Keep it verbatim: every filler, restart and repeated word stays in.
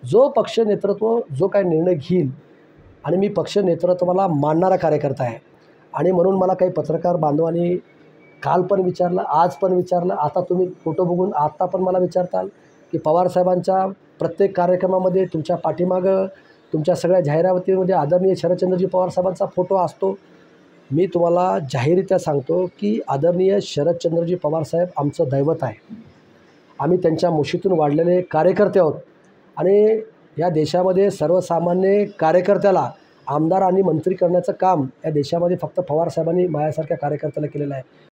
जो पक्ष नेतृत्व जो काही निर्णय घेईल आणि मी पक्ष नेतृत्वाला मानणारा कार्यकर्ता आहे आणि म्हणून मला काही पत्रकार बांधवांनी काल पण विचारलं, आज पण विचारलं, आता तुम्ही फोटो बघून आत्ता पण मला विचारताल की पवारसाहेबांच्या प्रत्येक कार्यक्रमामध्ये तुमच्या पाठीमागं तुमच्या सगळ्या जाहिरातीमध्ये आदरणीय शरदचंद्रजी पवारसाहेबांचा फोटो असतो. मी तुम्हाला जाहीररित्या सांगतो की आदरणीय शरदचंद्रजी पवारसाहेब आमचं दैवत आहे. आम्ही त्यांच्या मुशीतून वाढलेले कार्यकर्ते आहोत आणि या देशामध्ये सर्वसामान्य कार्यकर्त्याला आमदार आणि मंत्री करण्याचं काम या देशामध्ये फक्त पवारसाहेबांनी माझ्यासारख्या कार्यकर्त्याला केलेलं आहे.